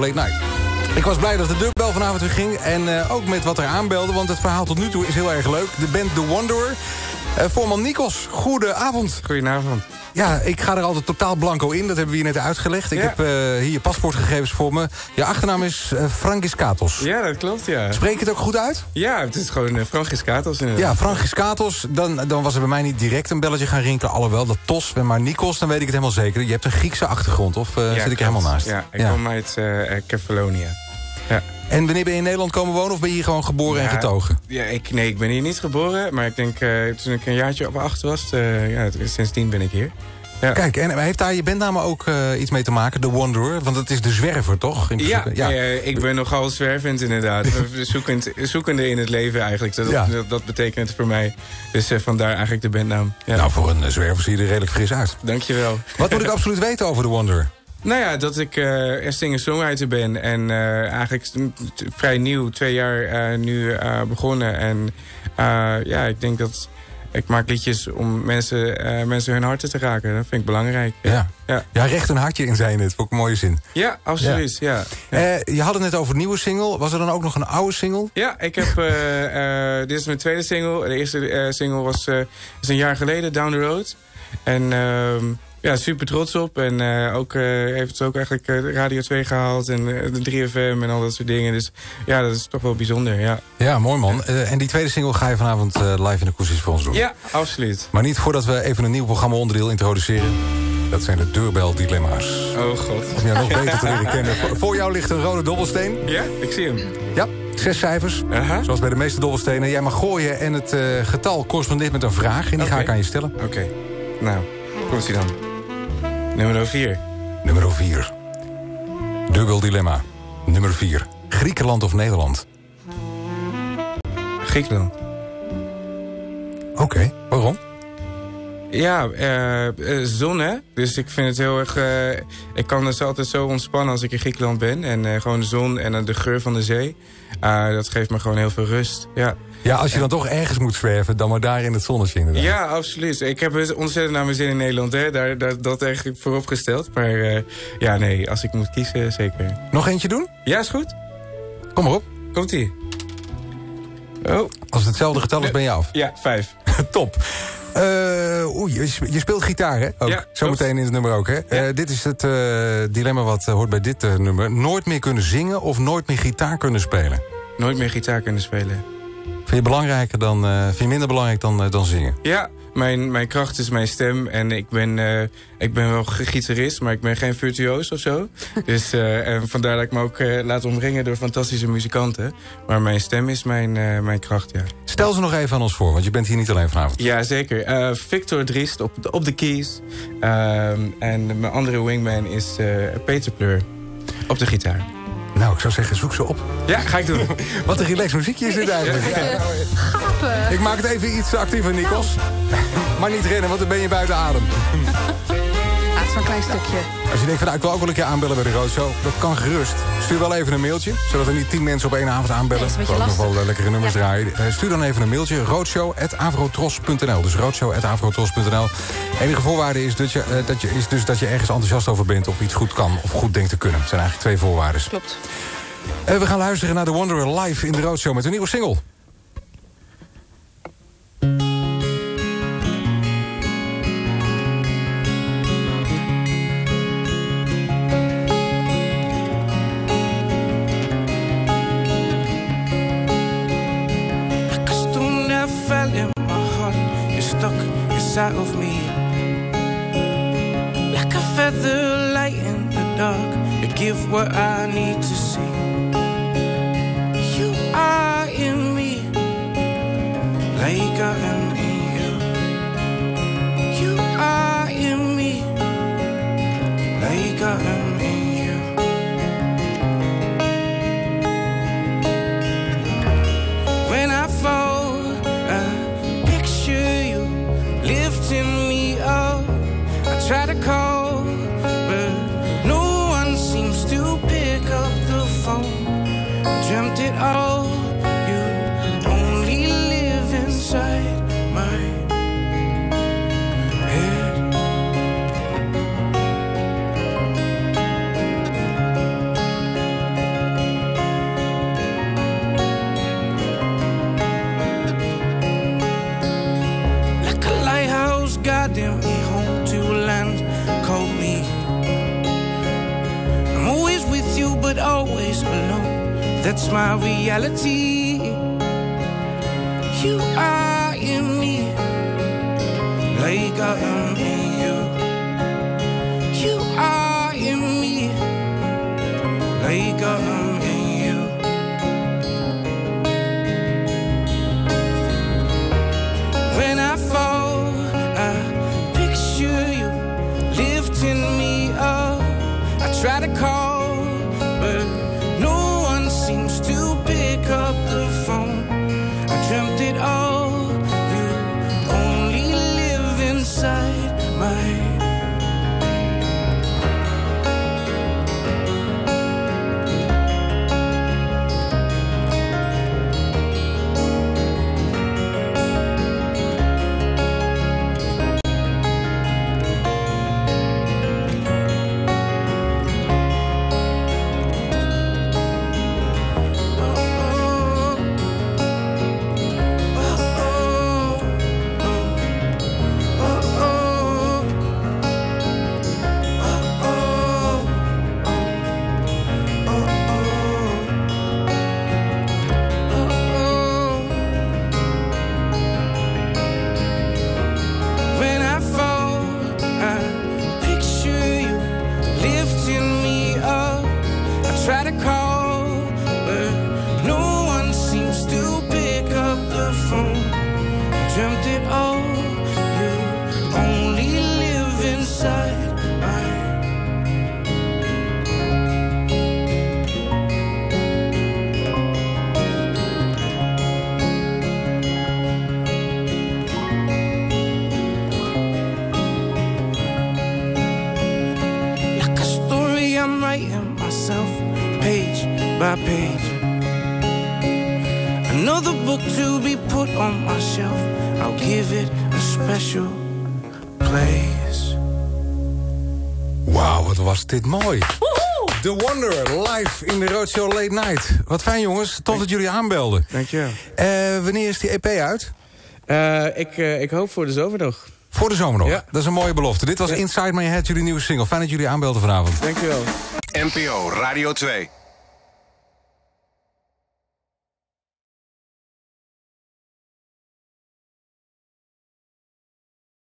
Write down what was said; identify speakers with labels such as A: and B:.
A: Late Night. Ik was blij dat de deurbel vanavond weer ging. En ook met wat er aanbelde, want het verhaal tot nu toe is heel erg leuk. De band The Wanderer. Voorman Nikos, goedenavond.
B: Goedenavond.
A: Ja, ik ga er altijd totaal blanco in. Dat hebben we hier net uitgelegd. Ik heb hier je paspoortgegevens voor me. Je achternaam is Frangiskatos.
B: Ja, dat klopt, ja.
A: Spreek je het ook goed uit?
B: Ja, het is gewoon Frangiskatos inderdaad.
A: Ja, Frangiskatos. Dan was er bij mij niet direct een belletje gaan rinkelen. Alhoewel, dat Tos, maar Nikos, dan weet ik het helemaal zeker. Je hebt een Griekse achtergrond, of zit ik er helemaal naast?
B: Ja, ik kom uit Kefalonia. Ja.
A: En wanneer ben je in Nederland komen wonen of ben je hier gewoon geboren en getogen?
B: Ja, ik ben hier niet geboren, maar ik denk toen ik een jaartje op 8 was, sindsdien ben ik hier. Ja.
A: Kijk, en heeft daar je bandnaam ook iets mee te maken, The Wanderer? Want het is de zwerver, toch?
B: Ik ben nogal zwervend inderdaad. Zoekende in het leven eigenlijk. Dat betekent het voor mij. Dus vandaar eigenlijk de bandnaam. Ja.
A: Nou, voor een zwerver zie je er redelijk fris uit.
B: Dankjewel.
A: Wat moet ik absoluut weten over The Wanderer?
B: Nou ja, dat ik singer-songwriter ben. En eigenlijk vrij nieuw, 2 jaar nu begonnen. En ik denk dat ik maak liedjes om mensen hun harten te raken. Dat vind ik belangrijk.
A: Ja, recht een hartje in, zei je net. Vond ik een mooie zin.
B: Ja, absoluut. Ja.
A: Je had het net over een nieuwe single. Was er dan ook nog een oude single?
B: Ja, ik heb... dit is mijn tweede single. De eerste single is een jaar geleden, Down the Road. En... super trots op. En heeft het ook eigenlijk Radio 2 gehaald. En de 3FM en al dat soort dingen. Dus ja, dat is toch wel bijzonder, ja.
A: Ja, mooi man. En die tweede single ga je vanavond live in de koers voor ons doen?
B: Ja, absoluut.
A: Maar niet voordat we even een nieuw programma-onderdeel introduceren. Dat zijn de deurbel-dilemma's.
B: Oh god.
A: Om jou nog beter te leren kennen. Voor jou ligt een rode dobbelsteen.
B: Ja, ik zie hem.
A: Ja, 6 cijfers. Zoals bij de meeste dobbelstenen. Jij mag gooien en het getal correspondeert met een vraag. En die ga ik aan je stellen.
B: Oké. Nou, komt ie dan. Nummer 4.
A: Nummer 4. Dubbel dilemma. Nummer 4. Griekenland of Nederland?
B: Griekenland.
A: Oké, waarom?
B: Ja, zon hè. Dus ik vind het heel erg... ik kan dus altijd zo ontspannen als ik in Griekenland ben. En gewoon de zon en de geur van de zee. Dat geeft me gewoon heel veel rust, ja.
A: Ja, als je dan toch ergens moet zwerven, dan maar daar in het zonnetje inderdaad.
B: Ja, absoluut. Ik heb ontzettend naar mijn zin in Nederland, hè. Dat eigenlijk vooropgesteld. Maar als ik moet kiezen, zeker.
A: Nog eentje doen?
B: Ja, is goed.
A: Kom maar op.
B: Komt-ie. Oh.
A: Als het hetzelfde getal is, ben je af.
B: Ja, 5.
A: Top. Je speelt gitaar, hè? Ook.
B: Ja,
A: zometeen in het nummer ook, hè?
B: Ja.
A: Dit is het dilemma wat hoort bij dit nummer. Nooit meer kunnen zingen of nooit meer gitaar kunnen spelen?
B: Nooit meer gitaar kunnen spelen.
A: Vind je minder belangrijk dan zingen?
B: Ja, mijn kracht is mijn stem. En ik ben wel gitarist, maar ik ben geen virtuoos of zo. Dus en vandaar dat ik me ook laat omringen door fantastische muzikanten. Maar mijn stem is mijn kracht, ja.
A: Stel ze nog even aan ons voor, want je bent hier niet alleen vanavond.
B: Ja, zeker. Victor Driest op de keys. En mijn andere wingman is Peter Pleur op de gitaar.
A: Nou, ik zou zeggen, zoek ze op.
B: Ja, ga ik doen.
A: Wat een relaxed muziekje is dit eigenlijk.
C: Gapen.
A: Ik maak het even iets actiever, Nikos. Maar niet rennen, want dan ben je buiten adem.
C: Het is maar een klein stukje.
A: Als je denkt van, nou, ik wil ook wel een keer aanbellen bij de Roadshow. Dat kan gerust. Stuur wel even een mailtje, zodat er niet 10 mensen op één avond aanbellen.
C: Nee,
A: Ik wil ook nog wel lekkere nummers draaien. Stuur dan even een mailtje, roadshow@avrotros.nl. Dus roadshow@avrotros.nl. Enige voorwaarde is dat je ergens enthousiast over bent, of iets goed kan, of goed denkt te kunnen. Dat zijn eigenlijk 2 voorwaarden.
C: Klopt.
A: We gaan luisteren naar The Wanderer live in de Roadshow met een nieuwe single.
D: Inside of me, like a feather light in the dark, you give what I need to see. You are in me, like I am in you. You are in me, like I am in you. When I fall, I picture you lifting me up. I try to call, but no one seems to pick up the phone. I dreamt it all, you only live inside my head. always alone. That's my reality. You are in me, like I am in you. You are in me, like I am in you. When I fall, I picture you lifting me up. I try to call, but no one seems to pick up the phone. I dreamt it all. You only live inside my. Try to call, but no one seems to pick up the phone. I dreamt it all. You only live inside my. Like a story I'm writing myself, page by page. Another book to be put on my shelf. I'll give it a special place.
A: Wauw, wat was dit mooi. The Wanderer, live in de Roadshow Late Night. Wat fijn jongens, tof dat jullie aanbelden.
B: Dankjewel.
A: Wanneer is die EP uit?
B: Ik hoop voor de zomer nog.
A: Voor de zomer nog.
B: Ja.
A: Dat is een mooie belofte. Dit was Inside My Head, jullie nieuwe single. Fijn dat jullie aanbelden vanavond.
B: Dankjewel.
E: NPO Radio 2.